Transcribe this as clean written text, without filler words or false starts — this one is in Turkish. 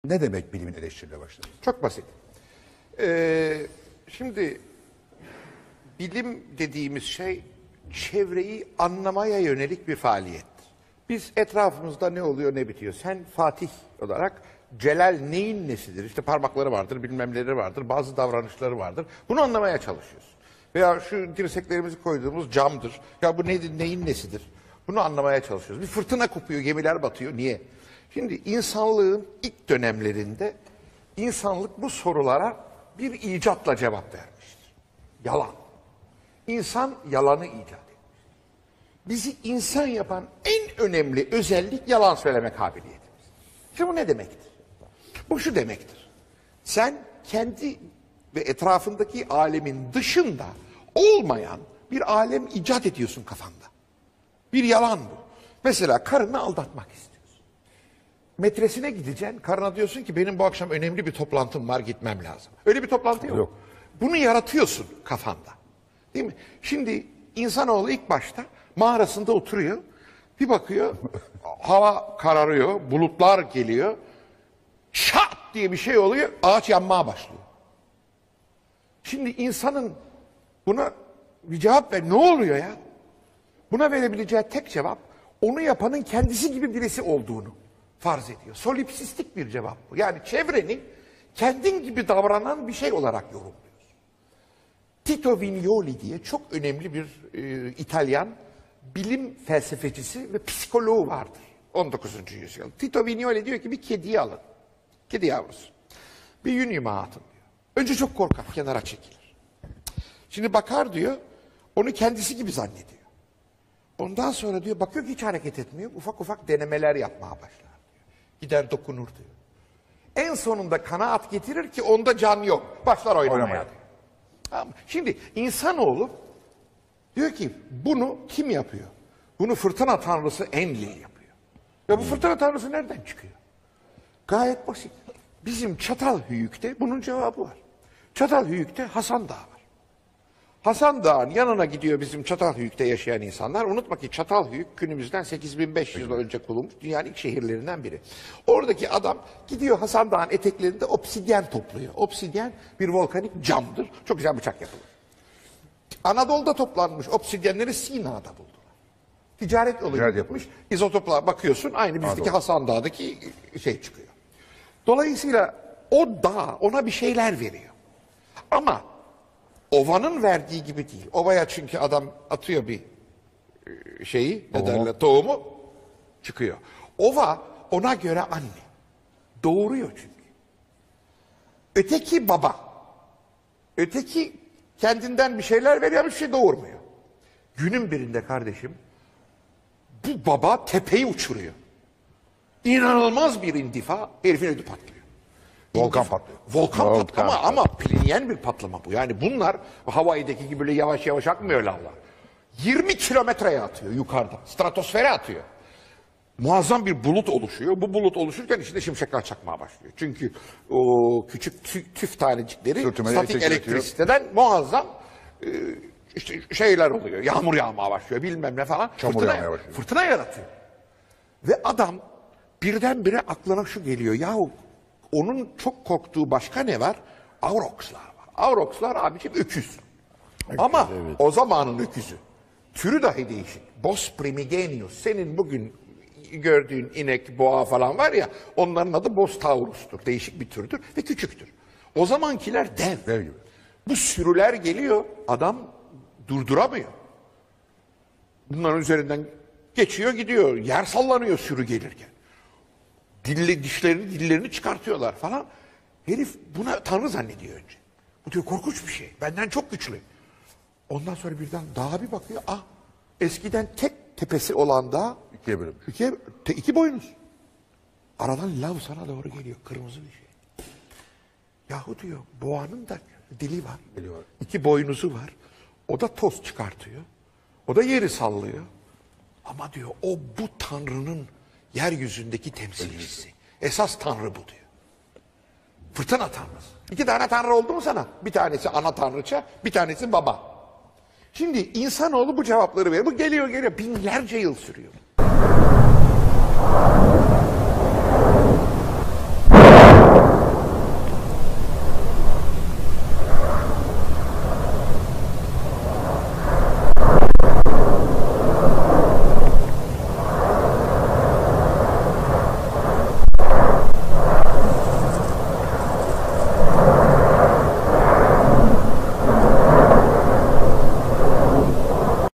Ne demek bilimin eleştiriyle başlar? Çok basit. Şimdi bilim dediğimiz şey çevreyi anlamaya yönelik bir faaliyettir. Biz etrafımızda ne oluyor ne bitiyor. Sen Fatih olarak Celal neyin nesidir? İşte parmakları vardır, bilmemleri vardır, bazı davranışları vardır. Bunu anlamaya çalışıyorsun. Veya şu dirseklerimizi koyduğumuz camdır. Ya bu nedir, neyin nesidir? Bunu anlamaya çalışıyoruz. Bir fırtına kopuyor, gemiler batıyor. Niye? Şimdi insanlığın ilk dönemlerinde insanlık bu sorulara bir icatla cevap vermiştir. Yalan. İnsan yalanı icat etmiş. Bizi insan yapan en önemli özellik yalan söyleme kabiliyetimiz. Şimdi bu ne demektir? Bu şu demektir. Sen kendi ve etrafındaki alemin dışında olmayan bir alem icat ediyorsun kafanda. Bir yalan bu. Mesela karını aldatmak istiyorsun. Metresine gideceksin, karına diyorsun ki benim bu akşam önemli bir toplantım var, gitmem lazım. Öyle bir toplantı yok. Bunu yaratıyorsun kafanda. Değil mi? Şimdi insanoğlu ilk başta mağarasında oturuyor. Bir bakıyor, hava kararıyor, bulutlar geliyor. Şat diye bir şey oluyor, ağaç yanmaya başlıyor. Şimdi insanın buna bir cevap ver, ne oluyor ya? Buna verebileceği tek cevap, onu yapanın kendisi gibi birisi olduğunu farz ediyor. Solipsistik bir cevap bu. Yani çevreni kendin gibi davranan bir şey olarak yorumluyorsun. Tito Vignoli diye çok önemli bir İtalyan bilim felsefecisi ve psikoloğu vardır 19. yüzyıl. Tito Vignoli diyor ki bir kediyi alın. Kedi yavrusu. Bir yün yumağı atın diyor. Önce çok korkar, kenara çekilir. Şimdi bakar diyor, onu kendisi gibi zannediyor. Ondan sonra diyor, bakıyor ki hiç hareket etmiyor. Ufak ufak denemeler yapmaya başlar diyor. Gider dokunur diyor. En sonunda kanaat getirir ki onda can yok. Başlar oynamaya diyor. Tamam. Şimdi insanoğlu diyor ki bunu kim yapıyor? Bunu fırtına tanrısı Enlil yapıyor. Ya bu fırtına tanrısı nereden çıkıyor? Gayet basit. Bizim Çatalhöyük'te bunun cevabı var. Çatalhöyük'te Hasan Dağı var. Hasan Dağı'nın yanına gidiyor bizim Çatalhöyük'te yaşayan insanlar. Unutma ki Çatalhöyük günümüzden 8500 yıl önce kurulmuş dünyanın ilk şehirlerinden biri. Oradaki adam gidiyor Hasan Dağı'nın eteklerinde obsidyen topluyor. Obsidyen bir volkanik camdır. Çok güzel bıçak yapılır. Anadolu'da toplanmış obsidyenleri Sina'da buldular. Ticaret yolu yapmış. İzotoplara bakıyorsun aynı bizdeki Hasan Dağı'daki şey çıkıyor. Dolayısıyla o dağ ona bir şeyler veriyor. Ama ovanın verdiği gibi değil. Ovaya çünkü adam atıyor bir şeyi, ne derler, tohumu çıkıyor. Ova ona göre anne. Doğuruyor çünkü. Öteki baba. Öteki kendinden bir şeyler veriyor ama bir şey doğurmuyor. Günün birinde kardeşim bu baba tepeyi uçuruyor. İnanılmaz bir indifa, herifin ödü patlıyor. Volkan patlıyor. Volkan patlama ama bilinmeyen bir patlama bu. Yani bunlar Hawaii'deki gibi böyle yavaş yavaş akmıyor lavlar. 20 kilometreye atıyor yukarıda. Stratosfere atıyor. Muazzam bir bulut oluşuyor. Bu bulut oluşurken içinde şimşekler çakmaya başlıyor. Çünkü o küçük tüf tanecikleri statik elektrisiteden muazzam işte şeyler oluyor. Yağmur yağmaya başlıyor bilmem ne falan. Fırtına yaratıyor. Ve adam birdenbire aklına şu geliyor. Yahu onun çok korktuğu başka ne var? Aurochslar var. Aurochslar abiciğim öküz. Ama o zamanın öküzü. Türü dahi değişik. Bos primigenius. Senin bugün gördüğün inek, boğa falan var ya, onların adı Bos taurus'tur. Değişik bir türdür ve küçüktür. O zamankiler dev. Gibi. Bu sürüler geliyor, adam durduramıyor. Bunların üzerinden geçiyor gidiyor. Yer sallanıyor sürü gelirken. Dillerini çıkartıyorlar falan. Herif buna tanrı zannediyor önce. Bu diyor korkunç bir şey. Benden çok güçlü. Ondan sonra birden dağa bir bakıyor. Ah, eskiden tek tepesi olan dağ ikiye bölünmüş. İki boynuz. Aradan lav sana doğru geliyor. Kırmızı bir şey. Yahu diyor boğanın da dili var. İki boynuzu var. O da toz çıkartıyor. O da yeri sallıyor. Ama diyor o bu tanrının yeryüzündeki temsilcisi. Esas tanrı bu diyor. Fırtına tanrısı. İki tane tanrı oldu mu sana? Bir tanesi ana tanrıça, bir tanesi baba. Şimdi insanoğlu bu cevapları veriyor. Bu geliyor binlerce yıl sürüyor.